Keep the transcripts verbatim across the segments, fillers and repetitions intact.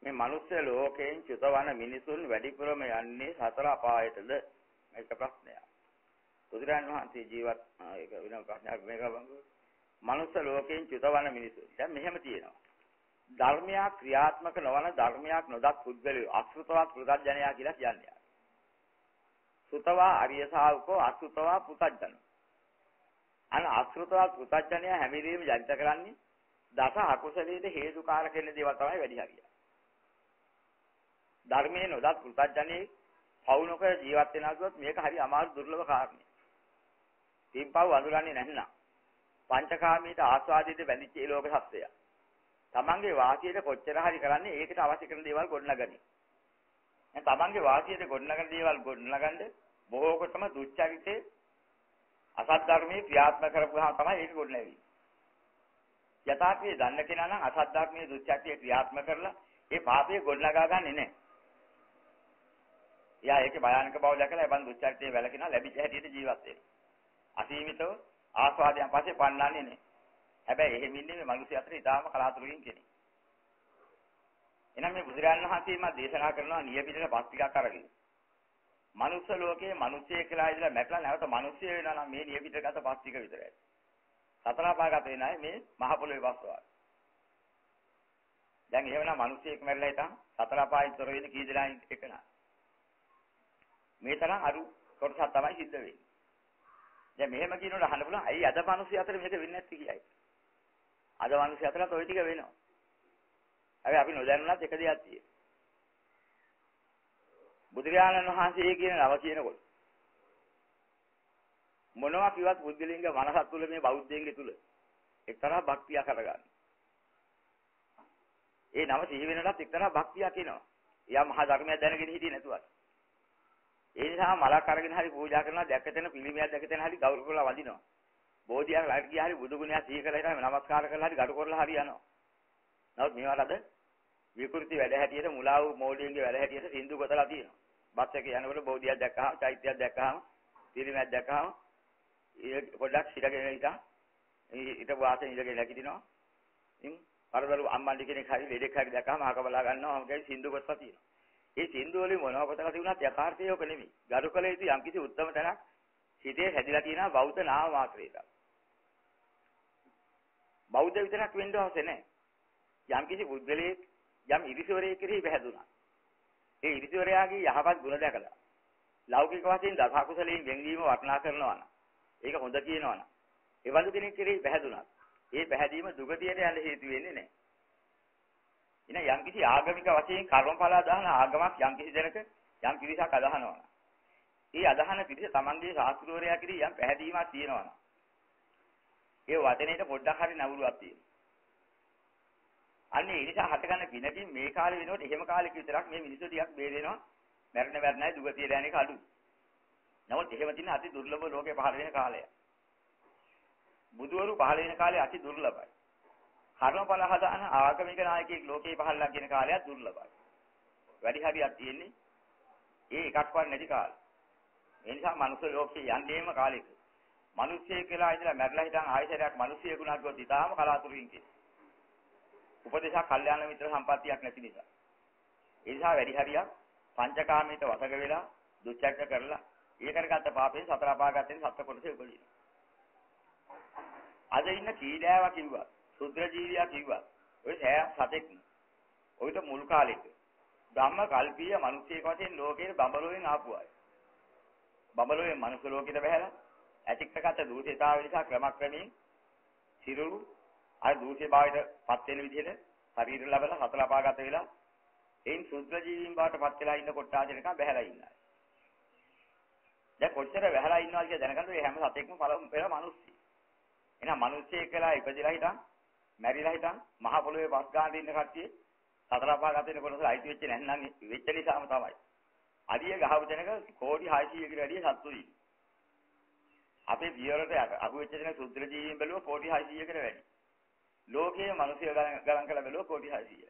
මේ මනුස්ස ලෝකයෙන් චුතවන මිනිසුන් වැඩිපුරම යන්නේ සතර අපායටද? මේක ප්‍රශ්නයක්. බුදුරජාණන් වහන්සේ ජීවත් ඒක වෙන ප්‍රශ්නයක් මේක බංගු. මනුස්ස ලෝකයෙන් චුතවන මිනිසුන්. දැන් මෙහෙම තියෙනවා. ධර්මයක් ක්‍රියාත්මක නොවන ධර්මයක් නොදත් පුද්ගලයෝ අසෘතවත් පුතඥයා කියලා කියන්නේ. සුතවා අරිය ශාවකෝ අසෘතවා පුතඥ. අන අසෘතවත් පුතඥයා හැම වෙලෙම ජනිත කරන්නේ දස අකුසලයේ හේතුකාරක වෙන දේවල් තමයි වැඩි හරිය. ධර්මයේ නොදත් පුතඥයේ පවුනක ජීවත් වෙනාසුවත් මේක හරි අමාරු දුර්ලභ කාරණයක්. තින්පව් අඳුරන්නේ නැත්නම් පංචකාමීට ආස්වාදයට බැඳිච්ච ඒ ලෝක සත්‍යය. තමන්ගේ වාසියට කොච්චර හරි කරන්නේ ඒකට අවශ්‍ය කරන දේවල් ගොඩනගන්නේ. දැන් තමන්ගේ වාසියට ගොඩනගන දේවල් ගොඩනගන්න බොහෝ කොටම දුච්චරිතේ අසත් ධර්මයේ ක්‍රියාත්මක කරපුවාම තමයි ඒක ගොඩනැගෙන්නේ. යථාර්ථයේ දන්න කෙනා නම් අසත් ධර්මයේ දුච්චරිතේ ක්‍රියාත්මක කරලා ඒ පාපයේ ගොඩනගා ගන්නෙ නැහැ. එයා ඒකේ භයානක බව දැකලා ඒ බඳු දුච්චරිතේ වැළකීනා ලැබිච්ච හැටියට ජීවත් වෙනවා. අසීමිතව ආස්වාදයන් පස්සේ පන්නන්නේ නැහැ. හැබැයි එහෙම ඉන්නේ මේ මිනිස්සු අතර ඉතාලම කලාතුරකින් කෙනෙක්. එහෙනම් මේ බුදුරජාණන් වහන්සේ මා දේශනා කරනවා නියපිටේ පස් ටිකක් අරගෙන. මනුස්ස ලෝකයේ මිනිස්සෙක් කියලා ඉඳලා මැట్లా නැවත මිනිස්සෙ වෙනවා නම් මේ නියපිටේ ගත පස් ටික විතරයි. සතර පාගත වෙනයි මේ මහ පොළොවේ පස්වල්. දැන් එහෙමනම් මිනිස්සෙක් මැරලා හිටන් සතර පායිතර වෙන කී දෙනා එකන. මේ තරම් අරු කොටසක් තමයි සිද්ධ වෙන්නේ. දැන් මෙහෙම කියනකොට අහන්න පුළුවන් අයි අද මිනිස්සු අතර මේක වෙන්නේ නැති කියයි. අද මිනිස්සු අතරත් ওই ටික වෙනවා. හැබැයි අපි නොදන්නාත් එක දෙයක් තියෙනවා. බුදුරජාණන් වහන්සේ කියන නම කියනකොට මොනවා කිව්වත් බුද්ධලිංග මනසත් තුළ මේ බෞද්ධයන්ගේ තුල එක්තරා භක්තියක් හටගන්නවා. ඒ නම සිහි වෙනකොටත් එක්තරා භක්තියක් එනවා. එයා මහා ධර්මයක් දැනගෙන හිටියේ නැතුවත්. ඒ නිසා මලක් අරගෙන හරි පූජා කරනවා දැක්ක තැන පිළිමයක් දැක්ක තැන හරි ගෞරව කරලා වදිනවා. බෝධියක් ළඟට ගියා හරි බුදු ගුණයක් සිහි කරලා හිටම නමස්කාර කරලා හරි ගරු කරලා හරි යනවා. නමුත් මේවට අද විකෘති වැඩ හැටියට මුලා වූ මෝඩියන්ගේ වැඩ හැටියට සින්දු ගොතලා තියෙනවා. බස් එකේ යනකොට බෝධියක් දැක්කහම, චෛත්‍යයක් දැක්කහම, පිළිමයක් දැක්කහම ඒ පොඩ්ඩක් සිරගෙන ඉඳන් ඊට වාසෙන් ඉඳගෙන නැගිටිනවා. ඉතින් පරදරු අම්මන්ඩි කෙනෙක් හරි ලෙඩෙක් හරි දැක්කහම අහක බලා ගන්නවා. මොකද සින්දු ගොතලා තියෙනවා. ඒ සින්දු වලින් මොනවා පොතක තිබුණත් යථාර්ථය ඔක නෙමෙයි. ගරුකල යුතු යම්කිසි උත්තම තැනක් සිටේ හැදිලා තියෙනවා බෞද්ධ නාම මාත්‍රේට. බෞද්ධ විතරක් වෙන්න අවශ්‍ය නැහැ. යම්කිසි බුද්ධලේ යම් ඉරිසිවරයෙක් කෙරෙහි බැහැදුනා. ඒ ඉරිසිවරයාගේ යහපත් ගුණ දැකලා ලෞකික වශයෙන් දස කුසලයෙන් වෙන්වීම වර්ණනා කරනවා නම් ඒක හොඳ කියනවා නම් ඒ වගේ කෙනෙක් කෙරෙහි බැහැදුනා. ඒ බැහැදීම දුගතියට යන්න හේතු වෙන්නේ නැහැ. ඉතින් යම්කිසි ආගමික වශයෙන් කර්මඵල අදහන ආගමක් යම්කිසි දෙනක යම් කිරිසක් අදහනවා. ඒ අදහන පිළිස තමන්ගේ ශාස්ත්‍රෝරයා කිරි යම් පැහැදීමක් තියෙනවා. ඒ වචනේට පොඩ්ඩක් හරි නවුරුවක් තියෙනවා. අන්නේ ඒ නිසා හටගන්න පිනකින් මේ කාලේ වෙනකොට එහෙම කාලෙක විතරක් මේ මිනිස්සු ටිකක් බේරෙනවා. මරණ මරණයි දුගතියට යන එක අඩු. නමුත් එහෙම තියෙන අති දුර්ලභ ලෝකේ පහළ වෙන කාලය. බුදුවරු පහළ වෙන කාලේ අති දුර්ලභයි. කර්මඵල හදාන ආගමික නායකයෙක් ලෝකේ පහළලා කියන කාලයක් දුර්ලභයි. වැඩි හරියක් තියෙන්නේ ඒ එකක්වත් නැති කාලේ. ඒ නිසා මනුස්ස ලෝකේ යන්නේම කාලෙක. මිනිස්සෙක් කියලා ඉඳලා මැරලා හිටන් ආයතරයක් මිනිස්සෙකුණා ගියොත් ඊටාම කලාතුරකින් කියන. උපදේශක් කල්යාණ මිත්‍ර සම්පත්තියක් නැති නිසා. ඒ නිසා වැඩි හරියක් පංචකාමීට වසඟ වෙලා දුච්චක්ක කරලා ඒ කරගත්ත පාපයෙන් සතර අපාගතෙන් සත්‍ය කොටසේ උපදිනවා. අද ඉන්න කීඩෑවා කිව්වා සුද්ධ ජීවියා කිව්වා ඔය සෑම සතෙක් ඔයිට මුල් කාලෙක ධම්ම කල්පීය මිනිස්සෙක් වශයෙන් ලෝකේ බඹලෝයෙන් ආපු අය. බඹලෝයෙන් මනුස්ස ලෝකෙට බහැලා ඇතික්කගත දූෂිතාව නිසා ක්‍රමක්‍රමයෙන් සිරුරු අර දූෂේ භාවයට පත් වෙන විදිහට ශරීර ලැබලා හතර අපාගත වෙලා එයින් සුද්ධ ජීවීන් බවට පත් වෙලා ඉන්න කොටාජනක බහැලා ඉන්නවා. දැන් කොච්චර බහැලා ඉන්නවා කියලා දැනගන්න මේ හැම සතෙක්ම පළමු පෙර මිනිස්සු. එහෙනම් මිනිස්සෙක් කියලා ඉපදිලා හිටන් මැරිලා හිටන් මහ පොළොවේ පස් ගන්න ඉන්න කට්ටිය සතර අපාගත වෙන කොටස අයිති වෙච්ච නැත්නම් වෙච්ච නිසාම තමයි. අඩිය ගහව දෙනක කෝටි හයසීයකට වැඩිය සත්තුයි. අපේ පියවරට අහු වෙච්ච දෙන සුද්ධ ජීවීන් බැලුව කෝටි හයසීයකට වැඩි. ලෝකයේ මිනිස්සු ගණන් කළ බැලුව කෝටි හයසීයයි.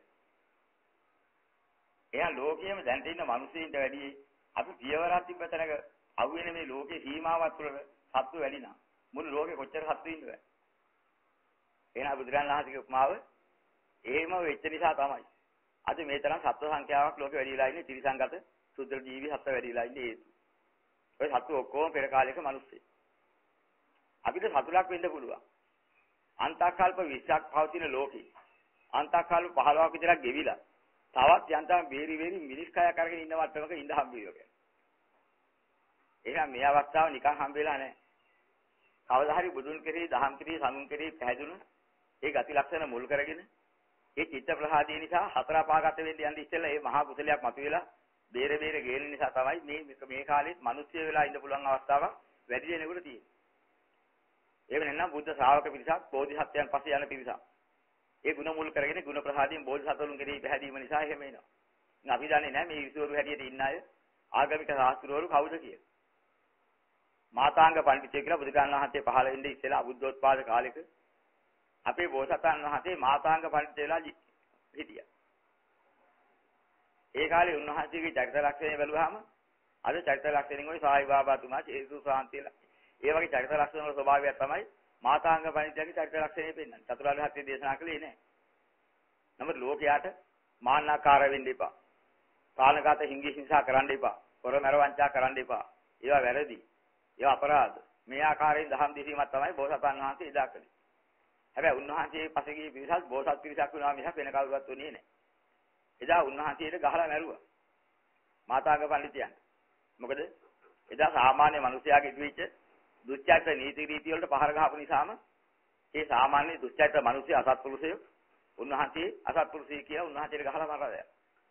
එයා ලෝකයේම දැනට ඉන්න මිනිස්සුන්ට වැඩි අපි පියවරක් තිබ්බතනක අහු වෙන මේ ලෝකේ සීමාවක් තුළ සත්තු වැඩි නා. මුළු ලෝකේ කොච්චර සත්තු ඉන්නවද? එහෙනම් බුදුරන් වහන්සේගේ උපමාව එහෙම වෙච්ච නිසා තමයි. අද මේ තරම් සත්ව සංඛ්‍යාවක් ලෝකෙ වැඩි වෙලා ඉන්නේ ත්‍රිසංගත සුද්ධ ජීවි සත්ව වැඩි වෙලා ඉන්නේ හේතු. ඔය සත්ව ඔක්කොම පෙර කාලයක මිනිස්සු. අපිට සතුටක් වෙන්න පුළුවන්. අන්තකල්ප විස්සක් පවතින ලෝකේ අන්තකල්ප පහළොවක් විතර ගෙවිලා තවත් යන්තම් බේරි බේරි මිනිස් කයක් අරගෙන ඉන්න වට්ටමක ඉඳ හම්බ වෙනවා. එහෙනම් මේ අවස්ථාව නිකන් හම්බ වෙලා නැහැ. කවදා හරි බුදුන් කෙරෙහි දහම් කෙරෙහි සමුන් කෙරෙහි පැහැදුණු ඒ ගති ලක්ෂණ මුල් කරගෙන ඒ චිත්ත ප්‍රහාදීය නිසා හතර පාගත වෙන්න යන ඉස්සෙල්ලා මේ මහා කුසලයක් මතුවෙලා බේර බේර ගේන නිසා තමයි මේ මේ කාලෙත් මිනිස්සු වෙලා ඉන්න පුළුවන් අවස්ථාවක් වැඩි දෙනෙකුට තියෙන්නේ. ඒක නෙන්නම් බුද්ධ ශ්‍රාවක පිරිසක් බෝධිසත්වයන් පස්සේ යන පිරිසක්. ඒ ගුණ මුල් කරගෙන ගුණ ප්‍රසාදයෙන් බෝධිසත්වලුන් කෙරෙහි පැහැදීම නිසා එහෙම එනවා. ඉතින් අපි දන්නේ නැහැ මේ විසුවරු හැටියට ඉන්න අය ආගමික ශාස්ත්‍රවරු කවුද කියලා. මාතාංග පඬිතුය කියලා බුදුරජාණන් වහන්සේ පහළ වෙන්නේ ඉස්සෙල්ලා අබුද්ධෝත්පාද කාලෙක අපේ බෝසතාණන් වහන්සේ මාතාංග පඬිතුයලා හිටියා. ඒ කාලේ උන්වහන්සේගේ චරිත ලක්ෂණ බැලුවාම අද චරිත ලක්ෂණෙන් ওই සායි බාබා තුමා ජේසුස් වහන්සේලා ඒ වගේ චරිත ලක්ෂණ වල ස්වභාවය තමයි මාතාංග පඬිතුයගේ චරිත ලක්ෂණය පෙන්වන්නේ. චතුරාර්ය සත්‍ය දේශනා කළේ නෑ. නමුත් ලෝකයට මාන්නාකාර වෙන්න එපා. පාලනගත හිංගි හිංසා කරන්න එපා. පොරමර වංචා කරන්න එපා. ඒවා වැරදි. ඒවා අපරාධ. මේ ආකාරයෙන් දහම් දෙසීමක් තමයි බෝසතාණන් වහන්සේ එදා කළේ. හැබැයි උන්වහන්සේ පසුගිය පිරිසක් බෝසත් පිරිසක් වුණා මිසක් වෙන කවුරුවත් උනේ නෑ. එදා උන්වහන්සේට ගහලා මැරුවා. මාතාංග පඬිතුයන්. මොකද එදා සාමාන්‍ය මිනිසයාගේ ඉදිරිච්ච දුස්චරිත නීති රීති වලට පහර ගහපු නිසාම ඒ සාමාන්‍ය දුස්චරිත මිනිස්සු අසත්පුරුෂය උන්වහන්සේ අසත්පුරුෂය කියලා උන්වහන්සේට ගහලා මරලා.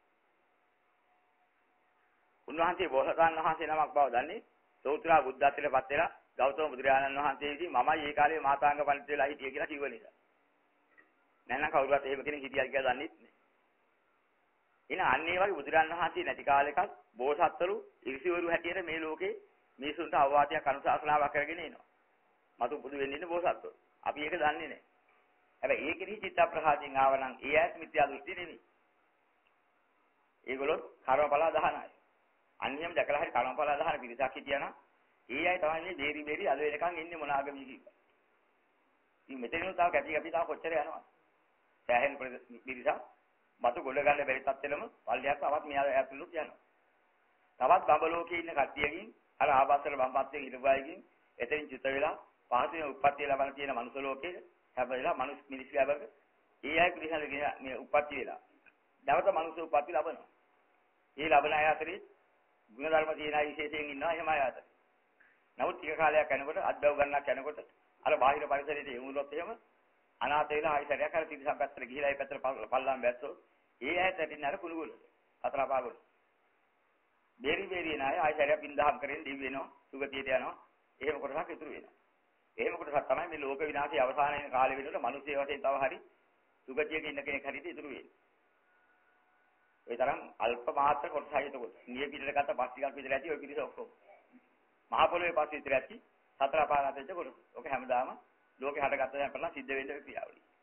උන්වහන්සේ බෝසතාණන් වහන්සේ නමක් බව දන්නේ සෝත්‍රා බුද්ධත්වයටපත් වෙලා ගෞතම බුදුරජාණන් වහන්සේ විසින් මමයි ඒ කාලේ මාතාංග පඬිතු වෙලා හිටියේ කියලා කිව්ව නිසා. නැත්නම් කවුරුත් එහෙම කෙනෙක් හිටියා කියලා දන්නේ නැහැ. එහෙනම් අන්න ඒ වගේ බුදුරජාණන් වහන්සේ නැති කාලෙකත් බෝසත්වරු ඉරිසිවරු හැටියට මේ ලෝකේ මිනිසුන්ට අවවාදයක් අනුශාසනාවක් කරගෙන එනවා. මතු පුදු වෙන්නේ ඉන්නේ බෝසත්වරු. අපි ඒක දන්නේ නැහැ. හැබැයි ඒකෙදි චිත්ත ප්‍රහාදයෙන් ආවනම් ඒ ඇත් මිත්‍යා දෘෂ්ටි නෙමෙයි. ඒගොල්ලෝ කර්මඵල අදහනයි. අන්‍යම් දැකලා හරි කර්මඵල අදහන පිරිසක් හිටියනම් ඒ අය තමයි මේ බේරි බේරි අද වෙනකන් ඉන්නේ මොන ආගමික කියලා. ඉතින් මෙතනින් තව කැපි කැපි තව කොච්චර යනවද? සෑහෙන පිරිසක් මතු ගොඩ ගන්න බැරි තත්ත්වෙලම පල්ලියක් තවත් මෙයා ඇතුළු යනවා. තවත් බඹලෝකේ ඉන්න කට්ටියකින් අර ආවාසවල බම්පත්යෙන් ඉලුවායකින් එතනින් චුත වෙලා පහසුවෙන් උප්පත්තිය ලබන තියෙන මනුස්ස ලෝකයේ හැබැයිලා මනුස්ස මිනිස් ලැබක ඒ අය පිළිසඳ මේ උප්පත්තිය වෙලා නැවත මනුස්ස උප්පත්ති ලබනවා. ඒ ලබන අය අතරේ ගුණධර්ම තියෙන අය විශේෂයෙන් ඉන්නවා එහෙම අය අතර. නමුත් ටික කාලයක් යනකොට අද්දව ගන්නක් යනකොට අර බාහිර පරිසරයේ යමුනොත් එහෙම අනාථ වෙලා ආයි සැරයක් අර තිරිසන් පැත්තට ගිහිලා ඒ පැත්තට පල්ලම් බැස්සෝ ඒ ඇයට ඇටින් අර කුණුගොල්ල හතර පාගොල්ල. බේරි බේරි නාය ආයි සැරයක් බින්දහම් කරගෙන දිව් වෙනවා සුගතියට යනවා. එහෙම කොටසක් ඉතුරු වෙනවා. එහෙම කොටසක් තමයි මේ ලෝක විනාශයේ අවසාන වෙන කාලෙ වෙනකොට මිනිස්සු වශයෙන් තව හරි සුගතියක ඉන්න කෙනෙක් හරියට ඉතුරු වෙන්නේ. ඒ තරම් අල්ප මාත්‍ර කොටසයි එතකොට. නිය පිටට ගත්ත පස් ටිකක් විතර ඇති ඔය පිරිස ඔක්කොම. මහ පොළොවේ පස් විතර ඇති සතර පාගත වෙච්ච කොටස. ඔක හැමදාම ලෝකේ හටගත්ත දැන් කරලා සිද්ධ වෙන්න ක්‍රියාවලිය.